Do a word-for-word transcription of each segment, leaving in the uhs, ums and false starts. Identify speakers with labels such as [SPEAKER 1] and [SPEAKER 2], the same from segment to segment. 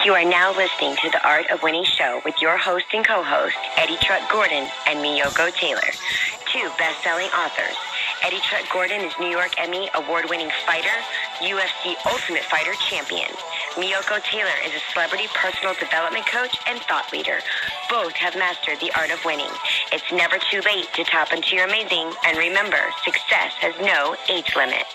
[SPEAKER 1] You are now listening to the Art of Winning show with your host and co-host, Eddie Truck Gordon and Miyoko Taylor, two best-selling authors. Eddie Truck Gordon is New York Emmy award-winning fighter, U F C Ultimate Fighter champion. Miyoko Taylor is a celebrity personal development coach and thought leader. Both have mastered the art of winning. It's never too late to tap into your amazing, and remember, success has no age limit.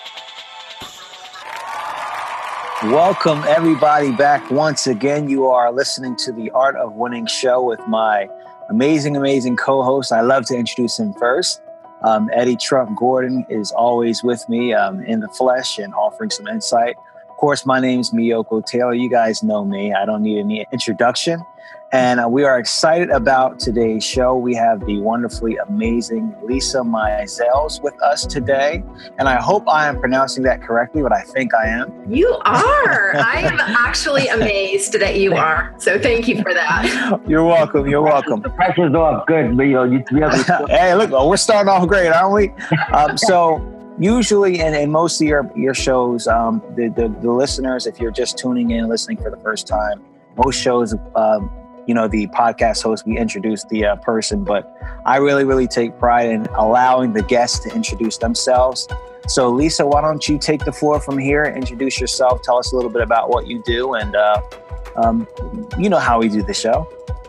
[SPEAKER 2] Welcome, everybody, back once again. You are listening to the Art of Winning show with my amazing, amazing co-host. I love to introduce him first. Um, Eddie Truck Gordon is always with me um, in the flesh and offering some insight. Of course, my name is Miyoko Taylor. You guys know me. I don't need any introduction. And uh, we are excited about today's show. We have the wonderfully amazing Lisa Mizels with us today. And I hope I am pronouncing that correctly, but I think I am.
[SPEAKER 3] You are. I am actually amazed that you are. So thank you for that.
[SPEAKER 2] You're welcome. You're welcome.
[SPEAKER 4] The pressure's off. Good, Leo. You have
[SPEAKER 2] Hey, look, we're starting off great, aren't we? Um, so usually in, in most of your, your shows, um, the, the, the listeners, if you're just tuning in, listening for the first time, most shows, um, you know, the podcast host, we introduce the uh, person, but I really, really take pride in allowing the guests to introduce themselves. So Lisa, why don't you take the floor from here, introduce yourself, tell us a little bit about what you do, and uh, um, you know how we do the show.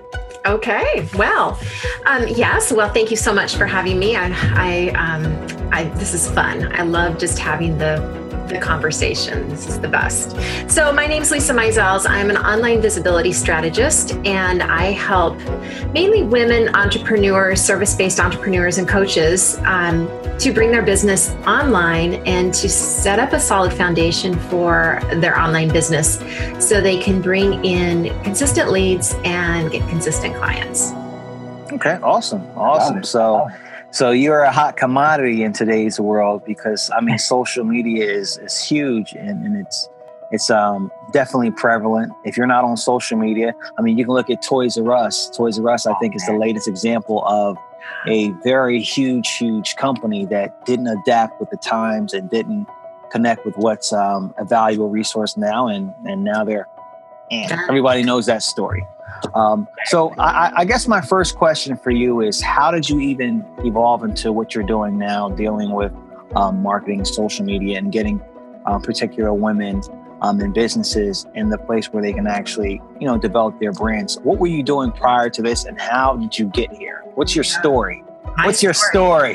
[SPEAKER 3] Okay. Well, um, yes. Well, thank you so much for having me. I, I, um, I, this is fun. I love just having the the conversation. This is the best. So my name is Lisa Mizels. I'm an online visibility strategist, and I help mainly women entrepreneurs, service-based entrepreneurs and coaches um, to bring their business online and to set up a solid foundation for their online business so they can bring in consistent leads and get consistent clients.
[SPEAKER 2] Okay, awesome. Awesome. So So you're a hot commodity in today's world because, I mean, social media is, is huge and, and it's it's um, definitely prevalent. If you're not on social media, I mean, you can look at Toys R Us. Toys R Us, I think, is the latest example of a very huge, huge company that didn't adapt with the times and didn't connect with what's um, a valuable resource now. And, and now they're, and everybody knows that story. Um, so I, I guess my first question for you is, how did you even evolve into what you're doing now, dealing with um, marketing, social media, and getting uh, particular women um, and businesses in the place where they can actually, you know, develop their brands? What were you doing prior to this, and how did you get here? What's your story? What's your story?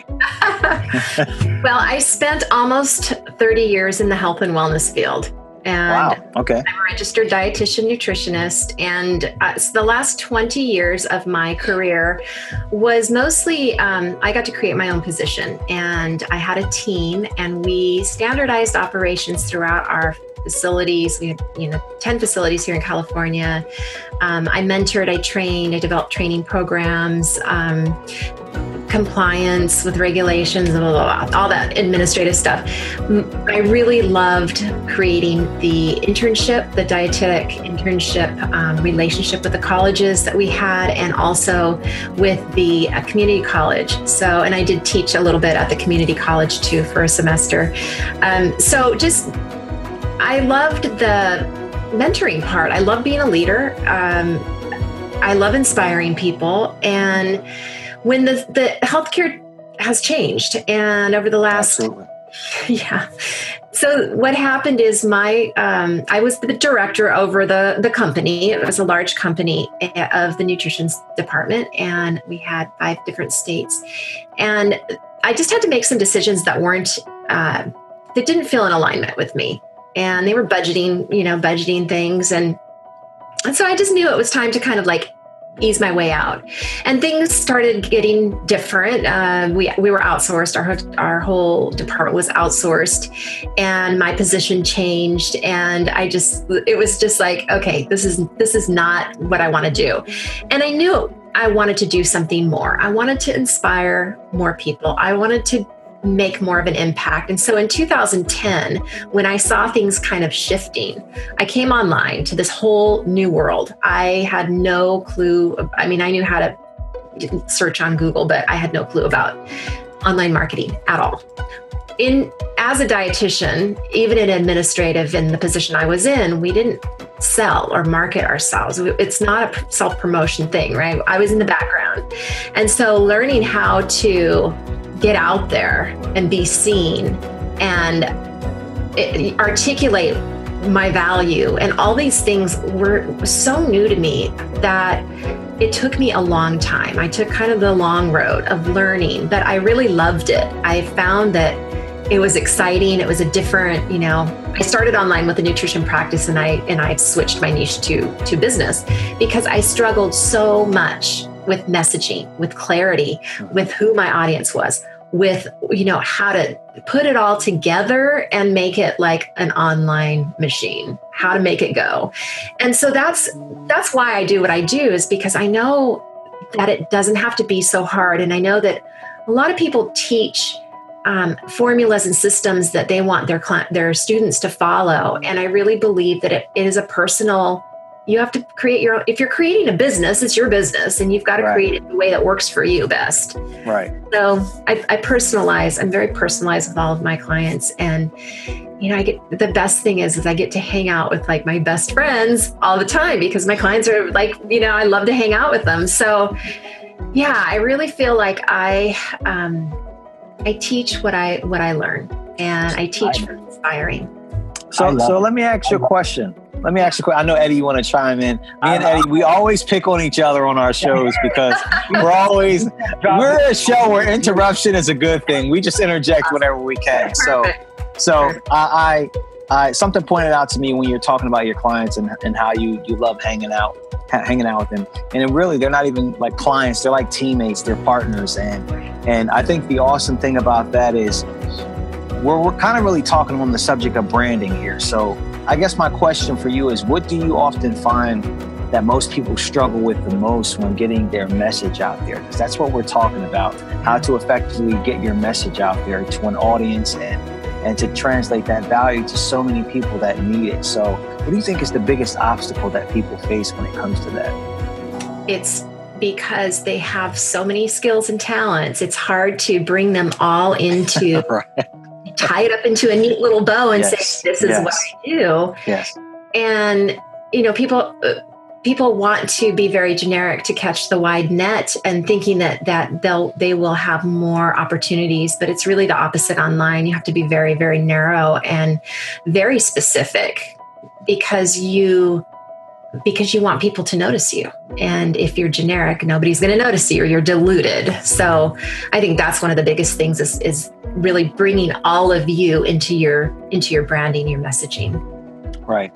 [SPEAKER 3] Well, I spent almost thirty years in the health and wellness field. And
[SPEAKER 2] wow. Okay.
[SPEAKER 3] I'm a registered dietitian nutritionist. And uh, so the last twenty years of my career was mostly, um, I got to create my own position. And I had a team, and we standardized operations throughout our facilities. We had, you know, ten facilities here in California. Um, I mentored, I trained, I developed training programs, um, compliance with regulations, blah, blah, blah, all that administrative stuff. I really loved creating the internship, the dietetic internship um, relationship with the colleges that we had, and also with the uh, community college. So, and I did teach a little bit at the community college too for a semester. Um, so just, I loved the mentoring part. I love being a leader. Um, I love inspiring people. And when the, the healthcare has changed, and over the last,
[SPEAKER 2] Absolutely.
[SPEAKER 3] yeah. So what happened is my, um, I was the director over the, the company. It was a large company of the nutrition department, and we had five different states. And I just had to make some decisions that weren't, uh, that didn't feel in alignment with me. And they were budgeting, you know, budgeting things. And, and so I just knew it was time to kind of like ease my way out. And things started getting different. Uh, we we were outsourced. Our our whole department was outsourced, and my position changed. And I just, it was just like, okay, this is this is not what I want to do. And I knew I wanted to do something more. I wanted to inspire more people. I wanted to make more of an impact. And so in two thousand ten, when I saw things kind of shifting, I came online to this whole new world. I had no clue. I mean, I knew how to search on Google, but I had no clue about online marketing at all. in as a dietitian, even in administrative in the position I was in, we didn't sell or market ourselves. It's not a self-promotion thing, right? I was in the background. And so learning how to get out there and be seen and it, articulate my value and all these things were so new to me that it took me a long time. I took kind of the long road of learning, but I really loved it. I found that it was exciting. It was a different, you know, I started online with a nutrition practice and I and I switched my niche to, to business because I struggled so much with messaging, with clarity, with who my audience was, with, you know, how to put it all together and make it like an online machine, how to make it go. And so that's that's why I do what I do, is because I know that it doesn't have to be so hard. And I know that a lot of people teach Um, formulas and systems that they want their client, their students to follow. And I really believe that it, it is a personal, you have to create your own, if you're creating a business, it's your business and you've got to
[SPEAKER 2] Right.
[SPEAKER 3] create it the way that works for you best.
[SPEAKER 2] Right.
[SPEAKER 3] So I, I personalize, I'm very personalized with all of my clients. And, you know, I get, the best thing is, is I get to hang out with like my best friends all the time because my clients are like, you know, I love to hang out with them. So yeah, I really feel like I, um, I teach what I what I learn, and I teach from inspiring.
[SPEAKER 2] So, so let me ask you a question. Let me ask you a question. I know, Eddie, you want to chime in. Me and Eddie, we always pick on each other on our shows because we're always, we're a show where interruption is a good thing. We just interject whenever we can. So, so I, I, I something pointed out to me when you're talking about your clients and, and how you, you love hanging out, hanging out with them. And it really, they're not even like clients. They're like teammates. They're partners. And, and I think the awesome thing about that is we're, we're kind of really talking on the subject of branding here. So I guess my question for you is, what do you often find that most people struggle with the most when getting their message out there? Because that's what we're talking about, how to effectively get your message out there to an audience and, and to translate that value to so many people that need it. So what do you think is the biggest obstacle that people face when it comes to that?
[SPEAKER 3] It's because they have so many skills and talents. It's hard to bring them all into,
[SPEAKER 2] Right.
[SPEAKER 3] tie it up into a neat little bow and
[SPEAKER 2] Yes.
[SPEAKER 3] say, this is
[SPEAKER 2] Yes.
[SPEAKER 3] what I do.
[SPEAKER 2] Yes.
[SPEAKER 3] And, you know, people, uh, people want to be very generic to catch the wide net and thinking that, that they'll, they will have more opportunities, but it's really the opposite online. You have to be very, very narrow and very specific because you, because you want people to notice you. And if you're generic, nobody's going to notice you or you're diluted. So I think that's one of the biggest things is, is really bringing all of you into your, into your branding, your messaging.
[SPEAKER 2] Right.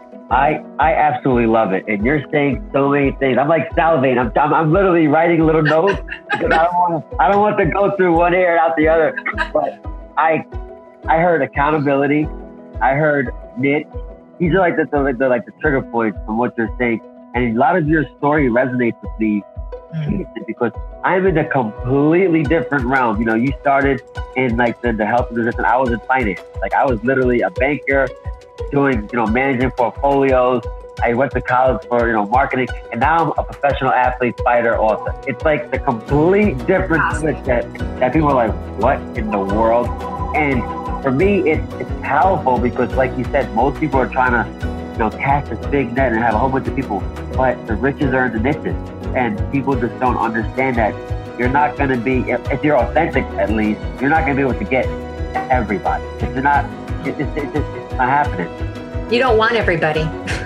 [SPEAKER 4] I I absolutely love it, and you're saying so many things. I'm like salivating. I'm I'm, I'm literally writing little notes because I don't want to I don't want to go through one ear and out the other. But I I heard accountability. I heard niche. These are like the, the, the like the trigger points from what you're saying, and a lot of your story resonates with me mm. because I'm in a completely different realm. You know, you started in like the, the health business, and I was in finance. Like I was literally a banker, doing, you know, managing portfolios. I went to college for, you know, marketing, and now I'm a professional athlete, fighter, author. It's like the complete different switch that, that people are like, what in the world? And for me, it's, it's powerful because, like you said, most people are trying to, you know, cast this big net and have a whole bunch of people, but the riches are in the niches. And people just don't understand that you're not going to be, if, if you're authentic at least, you're not going to be able to get everybody. If you're not, it, it, it, it, it's not happening.
[SPEAKER 3] You don't want everybody.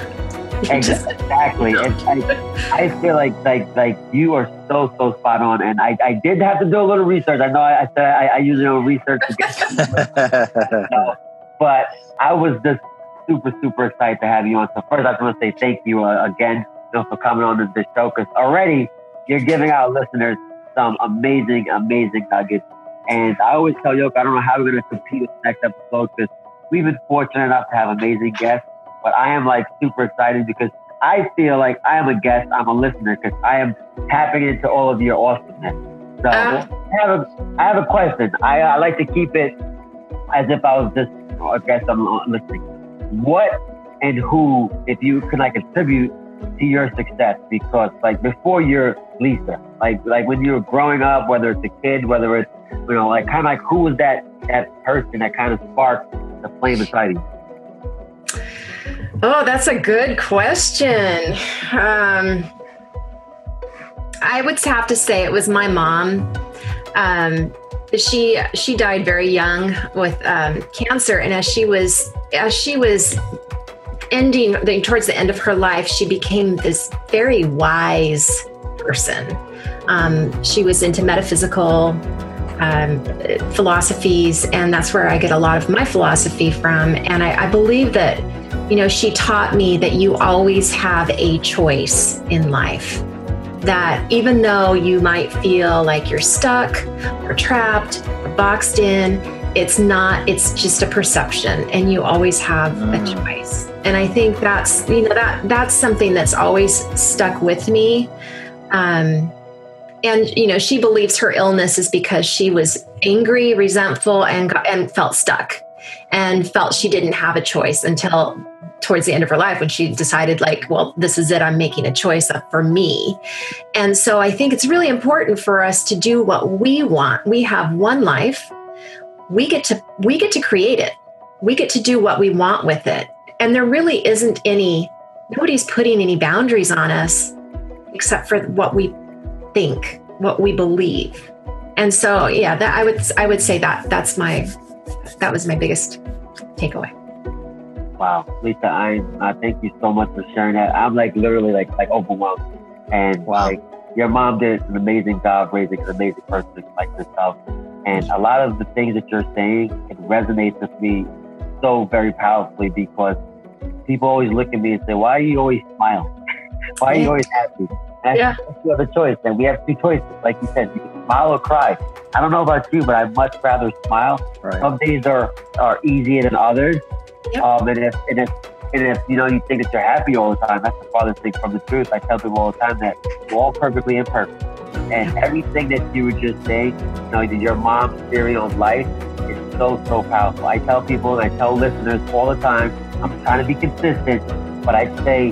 [SPEAKER 4] Exactly. It's like, I feel like like like you are so so spot on, and I, I did have to do a little research. I know I, I said I, I usually don't research to get no, but I was just super super excited to have you on. So first, I just want to say thank you uh, again, you know, for coming on to this show, because already you're giving our listeners some amazing amazing nuggets. And I always tell Yoke, I don't know how we're going to compete with the next episode, because we've been fortunate enough to have amazing guests. But I am like super excited because I feel like I am a guest, I'm a listener, because I am tapping into all of your awesomeness. So uh, I have a I have a question. I, I like to keep it as if I was just, you know, a guest I'm listening. What and who, if you can like attribute to your success? Because like before you're Lisa, like like when you were growing up, whether it's a kid, whether it's, you know, like kind of like who was that that person that kind of sparked the flame inside of you?
[SPEAKER 3] Oh, that's a good question. Um, I would have to say it was my mom. Um, she she died very young with um, cancer, and as she was as she was ending towards the end of her life, she became this very wise person. Um, she was into metaphysical um, philosophies, and that's where I get a lot of my philosophy from. And I, I believe that, you know, she taught me that you always have a choice in life. That even though you might feel like you're stuck or trapped or boxed in, it's not, it's just a perception, and you always have mm. a choice. And I think that's, you know, that that's something that's always stuck with me. Um, and, you know, she believes her illness is because she was angry, resentful, and got, and felt stuck and felt she didn't have a choice until towards the end of her life, when she decided, like, well, this is it. I'm making a choice for me. And so I think it's really important for us to do what we want. We have one life. We get to, we get to create it. We get to do what we want with it. And there really isn't any, nobody's putting any boundaries on us except for what we think, what we believe. And so, yeah, that I would, I would say that that's my, that was my biggest takeaway.
[SPEAKER 4] Wow, Lisa, I uh, thank you so much for sharing that. I'm like literally like like overwhelmed, and wow. like your mom did an amazing job raising an amazing person like yourself. And a lot of the things that you're saying, it resonates with me so very powerfully, because people always look at me and say, "Why are you always smiling? Why are you always happy?" And yeah. you have a choice, and we have two choices, like you said, you can smile or cry. I don't know about you, but I'd much rather smile. Right. Some days are are easier than others. Yep. Um, and if and if and if you know you think that you're happy all the time, that's the farthest thing from the truth. I tell people all the time that we're all perfectly imperfect, and everything that you were just saying, you know, your mom's theory on life is so so powerful. I tell people and I tell listeners all the time, I'm trying to be consistent, but I say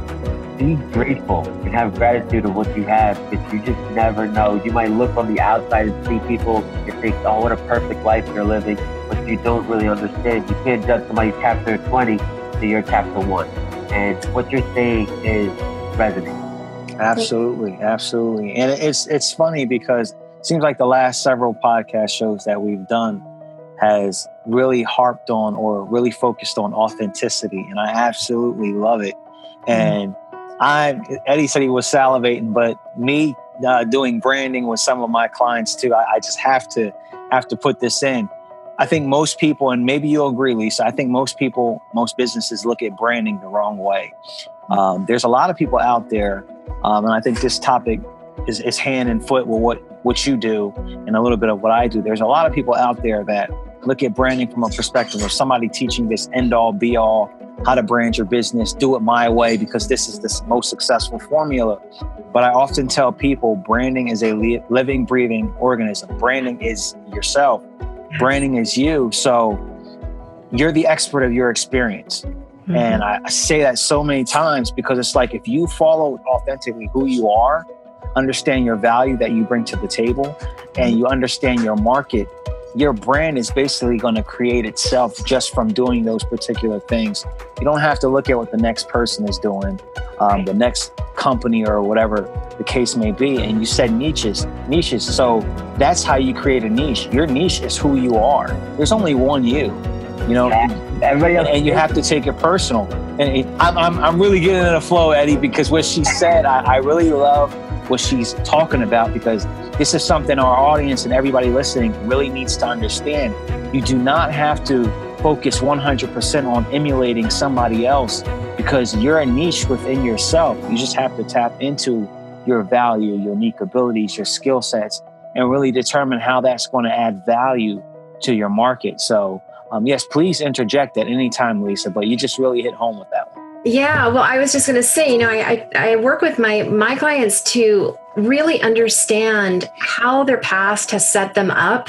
[SPEAKER 4] be grateful and have gratitude of what you have, because you just never know. You might look on the outside and see people and think, oh, what a perfect life they're living. But you don't really understand. You can't judge somebody chapter twenty to your chapter one. And what you're saying is resonating.
[SPEAKER 2] Absolutely, absolutely. And it's it's funny because it seems like the last several podcast shows that we've done has really harped on or really focused on authenticity. And I absolutely love it. And I, Eddie said he was salivating, but me uh, doing branding with some of my clients too, I, I just have to have to put this in. I think most people, and maybe you'll agree, Lisa, I think most people, most businesses look at branding the wrong way. Um, there's a lot of people out there, um, and I think this topic is, is hand and foot with what, what you do and a little bit of what I do. There's a lot of people out there that look at branding from a perspective of somebody teaching this end all be all, how to brand your business, do it my way, because this is the most successful formula. But I often tell people branding is a li- living, breathing organism. Branding is yourself. Branding is you. So you're the expert of your experience. Mm-hmm. And I, I say that so many times because it's like, if you follow authentically who you are, understand your value that you bring to the table, and you understand your market, your brand is basically going to create itself just from doing those particular things. You don't have to look at what the next person is doing, um, the next company or whatever the case may be. And you said niches, niches. So that's how you create a niche. Your niche is who you are. There's only one you, you know, yeah. Everybody else, and you have to take it personal. And it, I'm, I'm, I'm really getting in the flow, Eddie, because what she said, I, I really love what she's talking about, because this is something our audience and everybody listening really needs to understand. You do not have to focus one hundred percent on emulating somebody else, because you're a niche within yourself. You just have to tap into your value, your unique abilities, your skill sets, and really determine how that's going to add value to your market. So um, yes, please interject at any time, Lisa, but you just really hit home with that one.
[SPEAKER 3] Yeah, well, I was just going to say, you know, I, I I work with my my clients to really understand how their past has set them up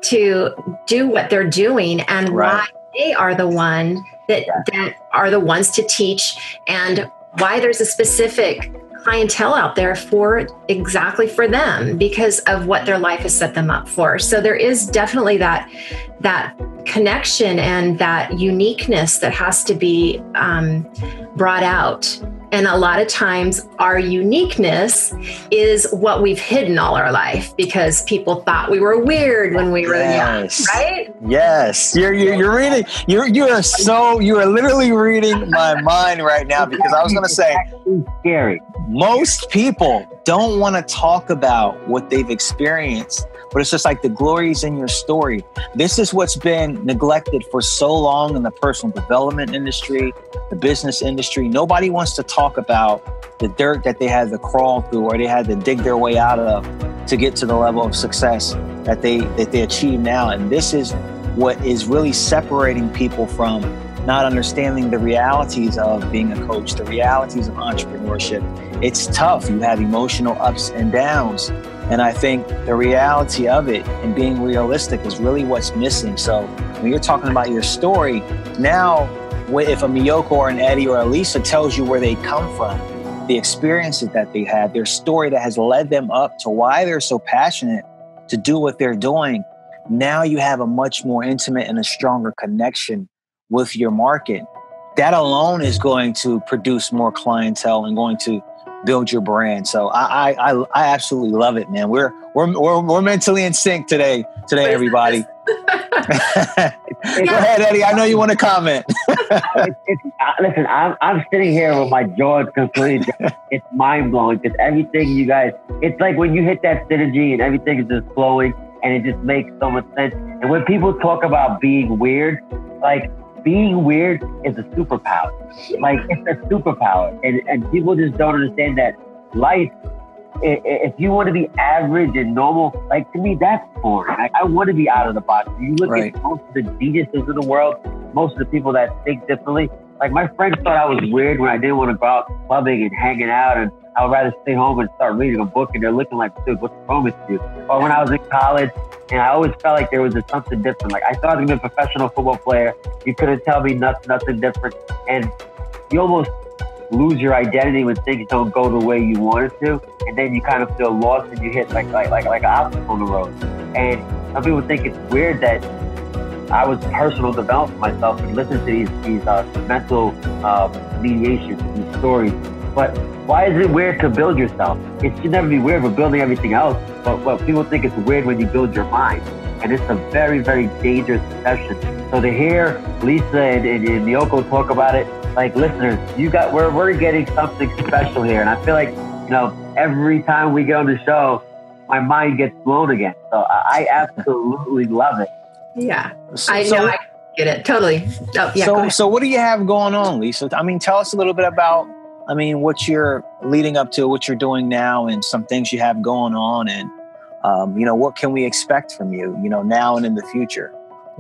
[SPEAKER 3] to do what they're doing, and right. why they are the one that that are the ones to teach, and why there's a specific clientele out there for exactly for them because of what their life has set them up for. So there is definitely that that connection and that uniqueness that has to be um, brought out. And a lot of times our uniqueness is what we've hidden all our life because people thought we were weird when we were
[SPEAKER 2] yes.
[SPEAKER 3] young, right?
[SPEAKER 2] Yes. You're, you're, you're reading, you're, you are so, you are literally reading my mind right now because I was going to say,
[SPEAKER 4] scary.
[SPEAKER 2] Most people don't want to talk about what they've experienced, but it's just like the glory's in your story. This is what's been neglected for so long in the personal development industry, the business industry. Nobody wants to talk about the dirt that they had to crawl through or they had to dig their way out of to get to the level of success that they that they achieve now. And this is what is really separating people from not understanding the realities of being a coach, the realities of entrepreneurship. It's tough. You have emotional ups and downs. And I think the reality of it and being realistic is really what's missing. So when you're talking about your story, now if a Miyoko or an Eddie or a Lisa tells you where they come from, the experiences that they had, their story that has led them up to why they're so passionate to do what they're doing, now you have a much more intimate and a stronger connection with your market. That alone is going to produce more clientele and going to build your brand. So I I I absolutely love it, man. We're we're we're, we're mentally in sync today. Today, everybody. Go ahead, Eddie. I know you want to comment.
[SPEAKER 4] it's, it's, uh, listen, I'm I'm sitting here with my jaw completely. It's mind blowing because everything you guys. It's like when you hit that synergy and everything is just flowing and it just makes so much sense. And when people talk about being weird, like. Being weird is a superpower. Like, it's a superpower. And, and people just don't understand that life, if you want to be average and normal, like, to me, that's boring. Like, I want to be out of the box. You look right. at most of the geniuses in the world, most of the people that think differently. Like, my friends thought I was weird when I didn't want to go out clubbing and hanging out, and I would rather stay home and start reading a book, and they're looking like, dude, what's wrong with you? Or when I was in college, and I always felt like there was just something different. Like, I thought I was going to be a professional football player. You couldn't tell me nothing, nothing different. And you almost lose your identity when things don't go the way you wanted to. And then you kind of feel lost and you hit like like like, like an obstacle on the road. And some people think it's weird that I was personal developing myself and listen to these, these uh, mental uh, mediations, these stories. But why is it weird to build yourself? It should never be weird for building everything else. But what people think it's weird when you build your mind. And it's a very, very dangerous perception. So to hear Lisa and, and, and Miyoko talk about it, like, listeners, you got we're we're getting something special here. And I feel like, you know, every time we get on the show, my mind gets blown again. So I, I absolutely love it.
[SPEAKER 3] Yeah,
[SPEAKER 2] so,
[SPEAKER 3] I know. I get it totally. Oh, yeah.
[SPEAKER 2] So, so what do you have going on, Lisa? I mean, tell us a little bit about. I mean, what you're leading up to, what you're doing now, and some things you have going on, and um, you know, what can we expect from you, you know, now and in the future?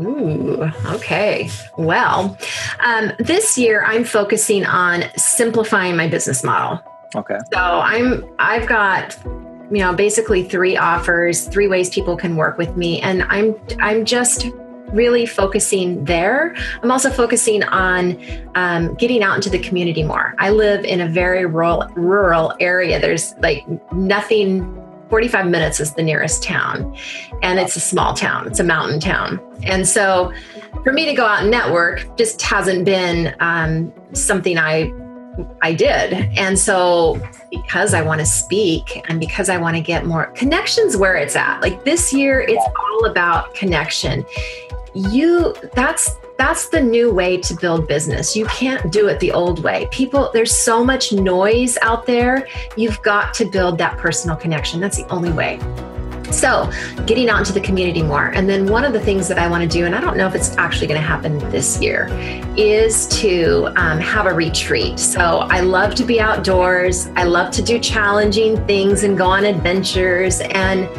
[SPEAKER 3] Ooh, okay. Well, um, this year I'm focusing on simplifying my business model.
[SPEAKER 2] Okay.
[SPEAKER 3] So I'm, I've got, you know, basically three offers, three ways people can work with me, and I'm, I'm just really focusing there. I'm also focusing on um, getting out into the community more. I live in a very rural, rural area. There's like nothing. forty-five minutes is the nearest town, and it's a small town. It's a mountain town. And so for me to go out and network just hasn't been um, something I I did. And so because I want to speak and because I want to get more connections where it's at, like this year, it's all about connection. You, that's That's the new way to build business. You can't do it the old way. People, there's so much noise out there. You've got to build that personal connection. That's the only way. So getting out into the community more. And then one of the things that I want to do, and I don't know if it's actually going to happen this year, is to um, have a retreat. So I love to be outdoors. I love to do challenging things and go on adventures. And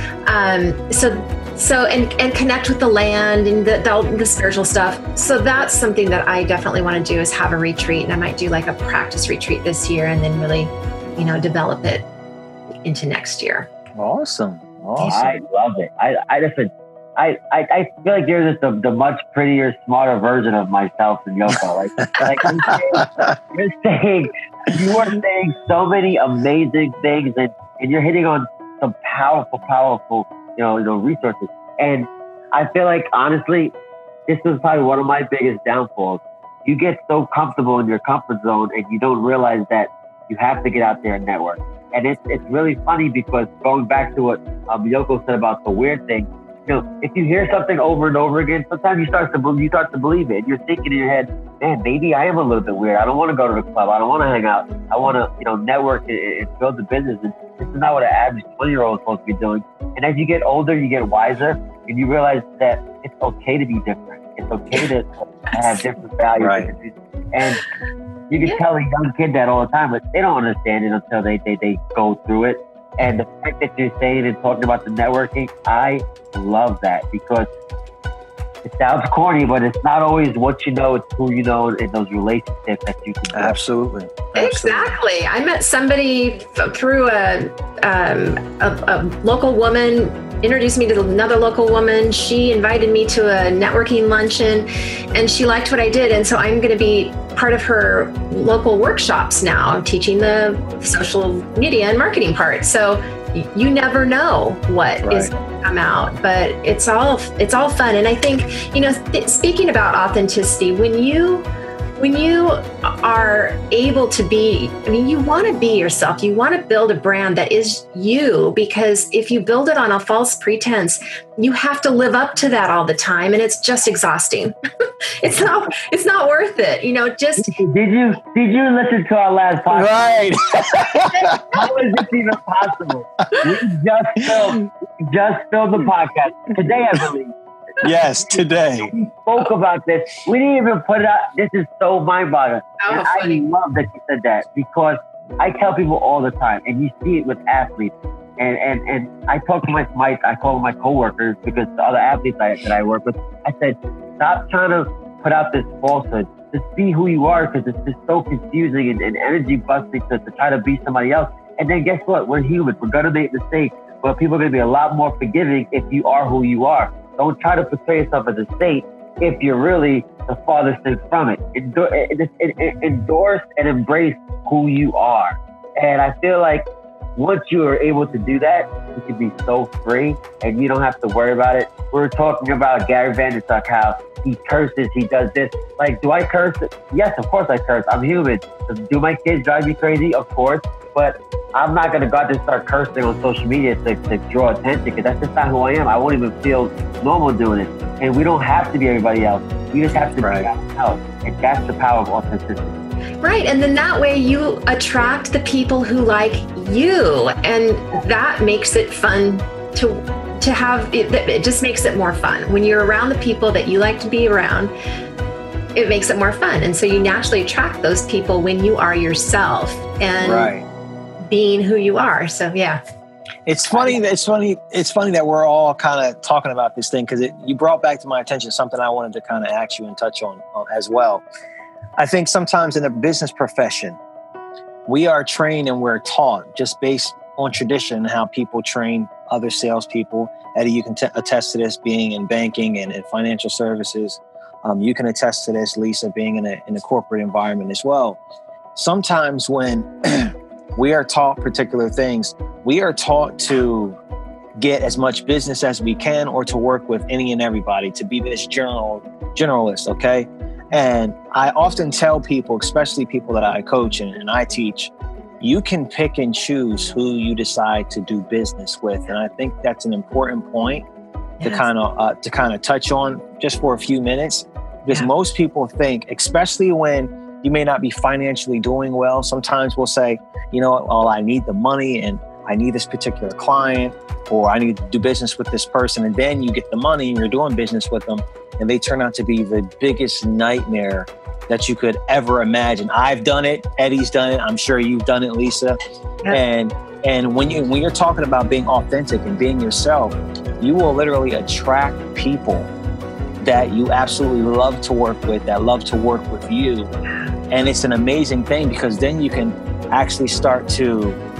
[SPEAKER 3] um, so So, and, and connect with the land and the, the, the spiritual stuff. So that's something that I definitely want to do, is have a retreat. And I might do like a practice retreat this year and then really, you know, develop it into next year.
[SPEAKER 2] Awesome. Awesome.
[SPEAKER 4] I love it. I, I listen, I, I, I feel like you're just the, the much prettier, smarter version of myself and Yoko. Like, like you're, saying, you're saying, you are saying so many amazing things, and, and you're hitting on some powerful, powerful, you know, you know, resources. And I feel like, honestly, this was probably one of my biggest downfalls. You get so comfortable in your comfort zone, and you don't realize that you have to get out there and network. And it's it's really funny because going back to what um, Yoko said about the weird thing, you know, if you hear something over and over again, sometimes you start to you start to believe it. You're thinking in your head, man, maybe I am a little bit weird. I don't want to go to the club. I don't want to hang out. I want to, you know, network and, and build the business. And this is not what an average twenty-year-old is supposed to be doing. And as you get older, you get wiser, and you realize that it's okay to be different. It's okay to have different values.
[SPEAKER 2] Right.
[SPEAKER 4] And you can yeah. tell a young kid that all the time, but they don't understand it until they, they, they go through it. And the fact that you're saying and talking about the networking, I love that, because it sounds corny, but it's not always what you know, it's who you know, and those relationships that you can build.
[SPEAKER 2] Absolutely. Absolutely.
[SPEAKER 3] Exactly. I met somebody through a, um, a, a local woman, introduced me to another local woman. She invited me to a networking luncheon, and she liked what I did. And so I'm going to be part of her local workshops now, teaching the social media and marketing part. So you never know what right. is going to come out, but it's all it's all fun. And I think, you know, th- speaking about authenticity, when you when you are able to be, I mean, you want to be yourself. You want to build a brand that is you, because if you build it on a false pretense, you have to live up to that all the time, and it's just exhausting. It's not it's not worth it. You know, just
[SPEAKER 4] Did you did you listen to our last podcast?
[SPEAKER 2] Right.
[SPEAKER 4] How is this even possible? We just filmed just filmed the podcast today, I believe.
[SPEAKER 2] Yes, today.
[SPEAKER 4] We spoke about this. We didn't even put it out. This is so mind-boggling.
[SPEAKER 3] Oh,
[SPEAKER 4] and I
[SPEAKER 3] funny.
[SPEAKER 4] love that you said that, because I tell people all the time, and you see it with athletes. And and and I talk to my my I call them my coworkers, because the other athletes I, that I work with, I said, stop trying to put out this falsehood. Just be who you are, because it's just so confusing and, and energy busting to, to try to be somebody else. And then guess what? We're human. We're gonna make mistakes, but people are gonna be a lot more forgiving if you are who you are. Don't try to portray yourself as a saint if you're really the farthest thing from it. Endor- endorse and embrace who you are. And I feel like once you are able to do that, you can be so free, and you don't have to worry about it. We were talking about Gary Vaynerchuk, how he curses, he does this. Like, do I curse? Yes, of course I curse. I'm human. Do my kids drive me crazy? Of course. But I'm not going to go out there and start cursing on social media to, to draw attention, because that's just not who I am. I won't even feel normal doing it. And we don't have to be everybody else. We just have to
[SPEAKER 2] right.
[SPEAKER 4] be ourselves. And that's the power of authenticity.
[SPEAKER 3] Right. And then that way you attract the people who like you. And that makes it fun to to have, it, it just makes it more fun. When you're around the people that you like to be around, it makes it more fun. And so you naturally attract those people when you are yourself and
[SPEAKER 2] Right.
[SPEAKER 3] being who you are. So, yeah.
[SPEAKER 2] It's funny that it's funny. It's funny that we're all kind of talking about this thing, because it you brought back to my attention something I wanted to kind of ask you and touch on uh, as well. I think sometimes in the business profession, we are trained and we're taught just based on tradition and how people train other salespeople. Eddie, you can t- attest to this, being in banking and in financial services. Um, you can attest to this, Lisa, being in a in a corporate environment as well. Sometimes when we are taught particular things, we are taught to get as much business as we can, or to work with any and everybody, to be this general generalist, okay? And I often tell people, especially people that I coach and, and I teach, you can pick and choose who you decide to do business with. And I think that's an important point yes. to kind of uh, to kind of touch on just for a few minutes, because yeah. most people think, especially when you may not be financially doing well, sometimes we'll say, you know, oh, I need the money and I need this particular client, or I need to do business with this person. And then you get the money and you're doing business with them, and they turn out to be the biggest nightmare that you could ever imagine. I've done it. Eddie's done it. I'm sure you've done it, Lisa. Yep. And and when you when you're talking about being authentic and being yourself, you will literally attract people that you absolutely love to work with, that love to work with you. And it's an amazing thing, because then you can actually start to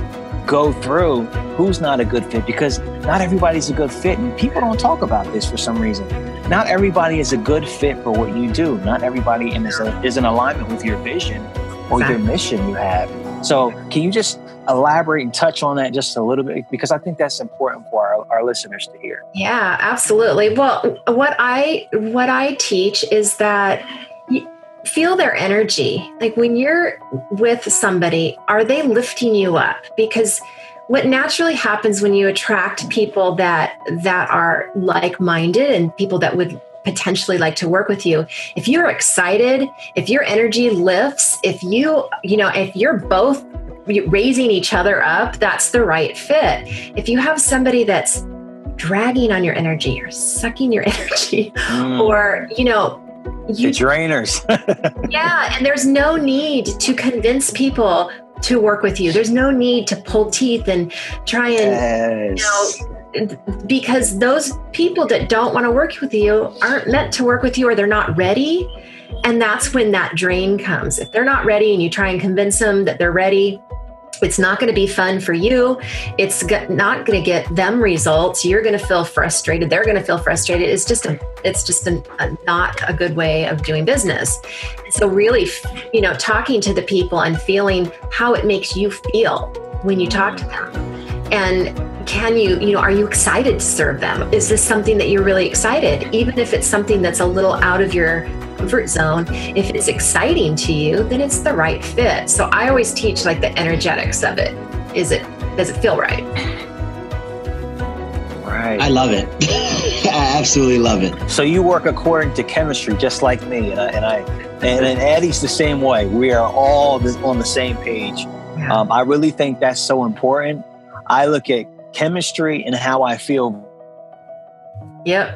[SPEAKER 2] go through who's not a good fit, because not everybody's a good fit, and people don't talk about this for some reason. Not everybody is a good fit for what you do. Not everybody is, a, is in alignment with your vision or exactly. your mission you have. So can you just elaborate and touch on that just a little bit? Because I think that's important for our, our listeners to hear.
[SPEAKER 3] Yeah, absolutely. Well, what I what I teach is that you feel their energy. Like when you're with somebody, are they lifting you up? Because what naturally happens when you attract people that that are like-minded and people that would potentially like to work with you, if you're excited, if your energy lifts, if you, you know, if you're both raising each other up, that's the right fit. If you have somebody that's dragging on your energy or sucking your energy mm. or, you know, you,
[SPEAKER 2] the drainers.
[SPEAKER 3] Yeah. And there's no need to convince people to work with you. There's no need to pull teeth and try and, yes. you know, because those people that don't want to work with you aren't meant to work with you, or they're not ready. And that's when that drain comes. If they're not ready and you try and convince them that they're ready, it's not going to be fun for you. It's not going to get them results. You're going to feel frustrated. They're going to feel frustrated. It's just a, it's just a, a, not a good way of doing business. So really, you know, talking to the people and feeling how it makes you feel when you talk to them. And can you, you know, are you excited to serve them? Is this something that you're really excited? Even if it's something that's a little out of your comfort zone, if it's exciting to you, then it's the right fit. So I always teach like the energetics of it. Is it, does it feel right?
[SPEAKER 2] Right.
[SPEAKER 5] I love it. I absolutely love it.
[SPEAKER 2] So you work according to chemistry, just like me. And I, and I, and, and Eddie's the same way. We are all on the same page. Yeah. Um, I really think that's so important. I look at chemistry and how I feel.
[SPEAKER 3] Yep.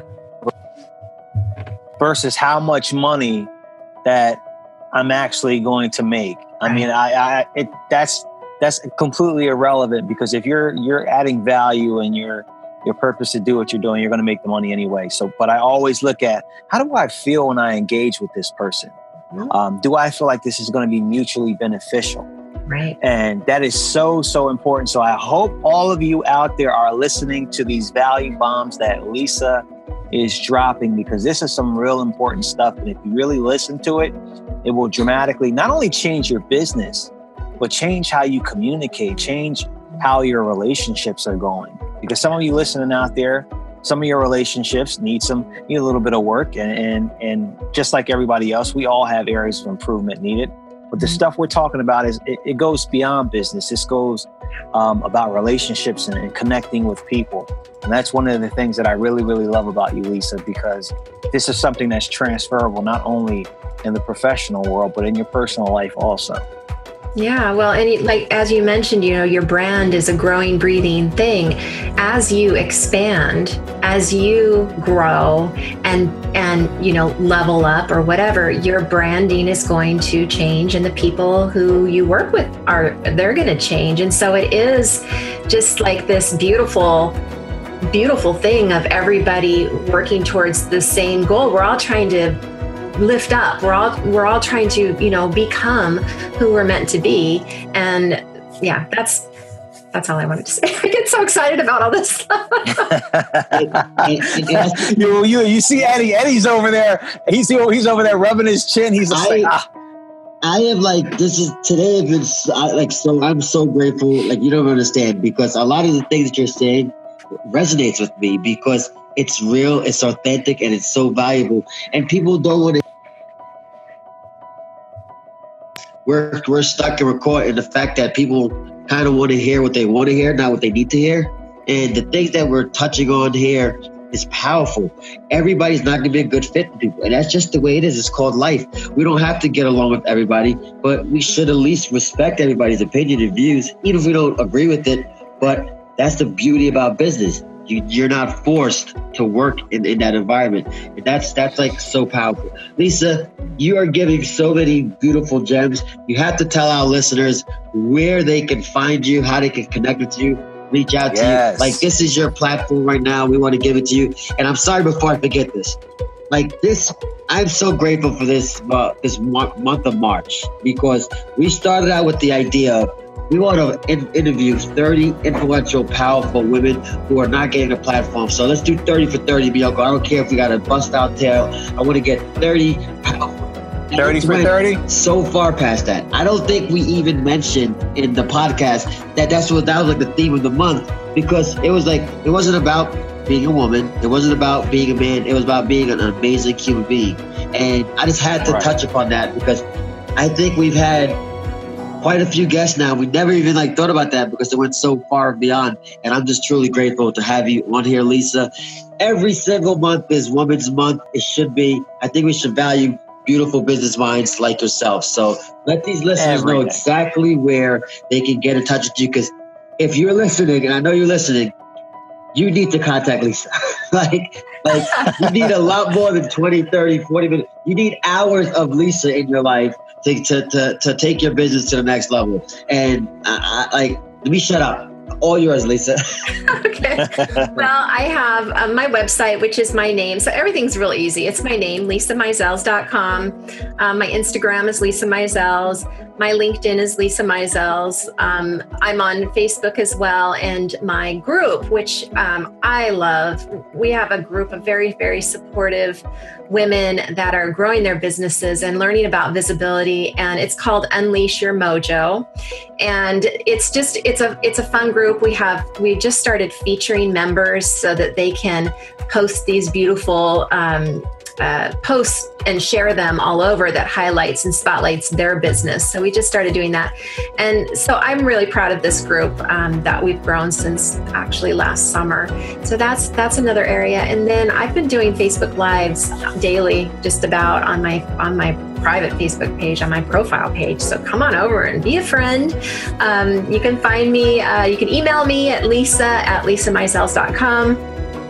[SPEAKER 2] Versus how much money that I'm actually going to make. I mean, I, I it that's that's completely irrelevant, because if you're you're adding value and your your purpose to do what you're doing, you're going to make the money anyway. So, but I always look at, how do I feel when I engage with this person? Mm-hmm. Um, do I feel like this is going to be mutually beneficial?
[SPEAKER 3] Right.
[SPEAKER 2] And that is so, so important. So I hope all of you out there are listening to these value bombs that Lisa is dropping, because this is some real important stuff. And if you really listen to it, it will dramatically not only change your business, but change how you communicate, change how your relationships are going. Because some of you listening out there, some of your relationships need some need a little bit of work. And, and, and just like everybody else, we all have areas of improvement needed. But the stuff we're talking about is it, it goes beyond business. This goes um, about relationships and, and connecting with people. And that's one of the things that I really, really love about you, Lisa, because this is something that's transferable not only in the professional world, but in your personal life also.
[SPEAKER 3] Yeah, well, and like, as you mentioned, you know, your brand is a growing, breathing thing. As you expand, as you grow and, and, you know, level up or whatever, your branding is going to change, and the people who you work with are, they're going to change. And so it is just like this beautiful, beautiful thing of everybody working towards the same goal. We're all trying to lift up. We're all we're all trying to, you know, become who we're meant to be. And yeah, that's that's all I wanted to say. I get so excited about all this stuff.
[SPEAKER 2] you, you you see Eddie. Eddie's over there. He's he's over there rubbing his chin. He's just I, like, ah.
[SPEAKER 5] I am like, this is today. I've been like, so I'm so grateful. Like, you don't understand, because a lot of the things that you're saying resonates with me, because it's real, it's authentic, and it's so valuable. And people don't want to. We're we're stuck and we're caught in the fact that people kind of want to hear what they want to hear, not what they need to hear. And the things that we're touching on here is powerful. Everybody's not going to be a good fit for people, and that's just the way it is. It's called life. We don't have to get along with everybody, but we should at least respect everybody's opinion and views, even if we don't agree with it. But that's the beauty about business. You, you're not forced to work in, in that environment. And that's that's like so powerful. Lisa, you are giving so many beautiful gems. You have to tell our listeners where they can find you, how they can connect with you, reach out to yes. you. Like, this is your platform right now. We want to give it to you. And I'm sorry before I forget this. Like this, I'm so grateful for this uh, this month of March, because we started out with the idea of We want to in- interview thirty influential, powerful women who are not getting a platform. So let's do thirty for thirty, Miyoko. I don't care if we got a bust out tail. I want to get thirty powerful.
[SPEAKER 2] thirty for thirty?
[SPEAKER 5] So far past that. I don't think we even mentioned in the podcast that that's what that was like the theme of the month, because it was like, it wasn't about being a woman. It wasn't about being a man. It was about being an amazing human being. And I just had to right. touch upon that because I think we've had quite a few guests now. We never even like thought about that because it went so far beyond. And I'm just truly grateful to have you on here, Lisa. Every single month is Women's Month. It should be. I think we should value beautiful business minds like yourself. So let these listeners Every know day. exactly where they can get in touch with you. Because if you're listening, and I know you're listening, you need to contact Lisa. like, like you need a lot more than twenty, thirty, forty minutes. You need hours of Lisa in your life to to to, to take your business to the next level. And I, I, like, let me shut up. All yours, Lisa.
[SPEAKER 3] Okay. Well, I have um, my website, which is my name. So everything's real easy. It's my name, lisa mizels dot com. Um, my Instagram is Lisa Mizels. My LinkedIn is Lisa Mizels. Um, I'm on Facebook as well. And my group, which um, I love, we have a group of very, very supportive women that are growing their businesses and learning about visibility. And it's called Unleash Your Mojo. And it's just, it's a, it's a fun group. We have, we just started featuring members so that they can post these beautiful um, uh, posts and share them all over that highlights and spotlights their business. So we just started doing that. And so I'm really proud of this group um, that we've grown since actually last summer. So that's, that's another area. And then I've been doing Facebook Lives daily, just about on my, on my private Facebook page, on my profile page. So come on over and be a friend. Um, you can find me, uh, you can email me at lisa at lisa mizels dot com.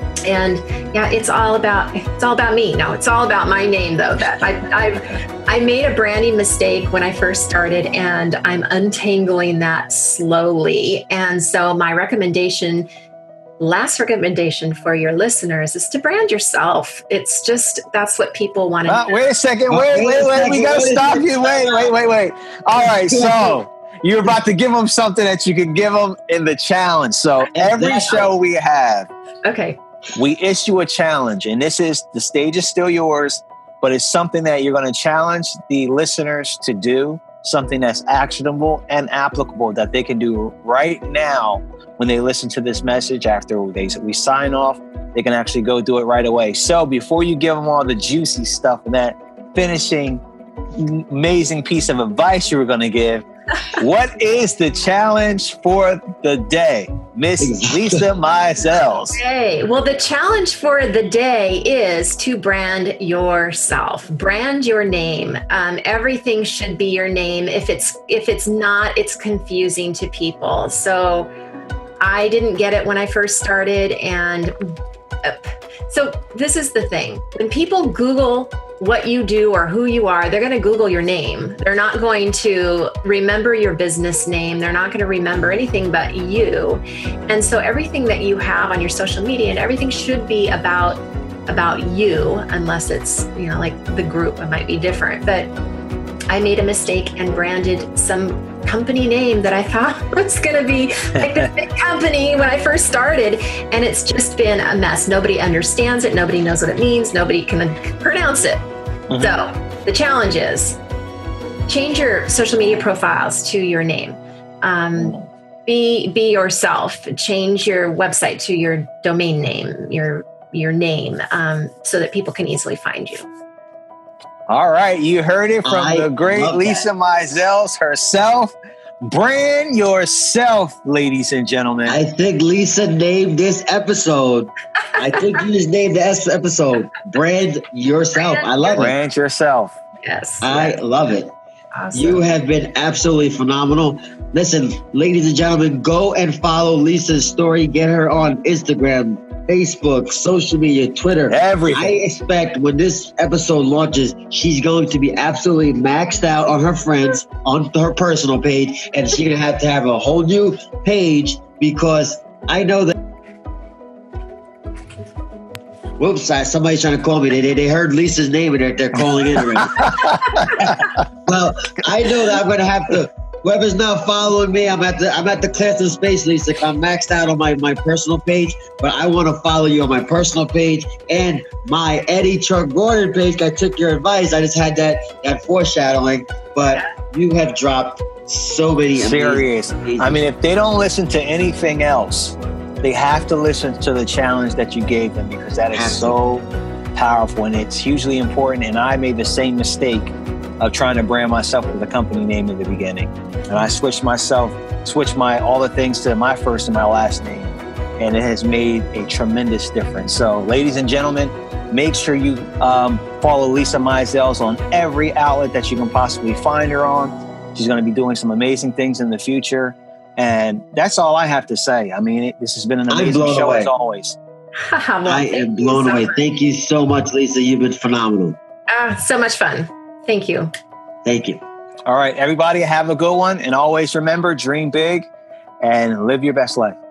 [SPEAKER 3] And yeah, it's all about, it's all about me. No, it's all about my name though. That I, I, I made a branding mistake when I first started, and I'm untangling that slowly. And so my recommendation, last recommendation for your listeners is to brand yourself. It's just, that's what people want to
[SPEAKER 2] uh, Wait a second. Wait, wait, wait. wait. We got to stop you. Wait, wait, wait, wait. All right. So you're about to give them something that you can give them in the challenge. So every show we have.
[SPEAKER 3] Okay.
[SPEAKER 2] We issue a challenge, and this is, the stage is still yours, but it's something that you're going to challenge the listeners to do, something that's actionable and applicable that they can do right now when they listen to this message. After they, we sign off, they can actually go do it right away. So before you give them all the juicy stuff and that finishing amazing piece of advice you were going to give, what is the challenge for the day, Miss Lisa Mizels?
[SPEAKER 3] Okay. Well, the challenge for the day is to brand yourself. Brand your name. Um, everything should be your name. If it's if it's not, it's confusing to people. So I didn't get it when I first started, and uh, so this is the thing. When people Google what you do or who you are, they're going to Google your name. They're not going to remember your business name. They're not going to remember anything but you. And so everything that you have on your social media and everything should be about, about you, unless it's, you know, like the group, it might be different. But I made a mistake and branded some company name that I thought was going to be like this big company when I first started. And it's just been a mess. Nobody understands it. Nobody knows what it means. Nobody can pronounce it. Mm-hmm. So the challenge is change your social media profiles to your name. Um, be, be yourself. Change your website to your domain name, your, your name, um, so that people can easily find you.
[SPEAKER 2] All right, you heard it from
[SPEAKER 5] I
[SPEAKER 2] the great Lisa Mizels herself. Brand yourself, ladies and gentlemen.
[SPEAKER 5] I think Lisa named this episode. I think you just named this episode. Brand yourself.
[SPEAKER 3] Brand
[SPEAKER 5] I love
[SPEAKER 2] Brand
[SPEAKER 5] it.
[SPEAKER 2] Brand yourself.
[SPEAKER 3] Yes.
[SPEAKER 5] I love it.
[SPEAKER 3] Awesome.
[SPEAKER 5] You have been absolutely phenomenal. Listen, ladies and gentlemen, go and follow Lisa's story. Get her on Instagram, Facebook, social media, Twitter.
[SPEAKER 2] Everything.
[SPEAKER 5] I expect when this episode launches, she's going to be absolutely maxed out on her friends, on her personal page, and she's going to have to have a whole new page because I know that. Whoops, somebody's trying to call me. They, they, they heard Lisa's name and they're, they're calling in already. Well, I know that I'm going to have to. whoever's not following me, I'm at the I'm at the Clearton Space, Lisa. I'm maxed out on my, my personal page, but I want to follow you on my personal page and my Eddie Truck Gordon page. I took your advice. I just had that that foreshadowing, but you have dropped so many
[SPEAKER 2] serious.
[SPEAKER 5] Amazing,
[SPEAKER 2] I mean, if they don't listen to anything else, they have to listen to the challenge that you gave them, because that is so powerful and it's hugely important. And I made the same mistake of trying to brand myself with a company name in the beginning, and I switched myself, switched my all the things to my first and my last name, and it has made a tremendous difference. So, ladies and gentlemen, make sure you um, follow Lisa Mizell on every outlet that you can possibly find her on. She's going to be doing some amazing things in the future. And that's all I have to say. I mean, it, this has been an amazing show away. As always.
[SPEAKER 3] Well,
[SPEAKER 5] I am blown so away.
[SPEAKER 3] Much.
[SPEAKER 5] Thank you so much, Lisa. You've been phenomenal.
[SPEAKER 3] Ah, so much fun. Thank you.
[SPEAKER 5] Thank you.
[SPEAKER 2] All right, everybody, have a good one. And always remember, dream big and live your best life.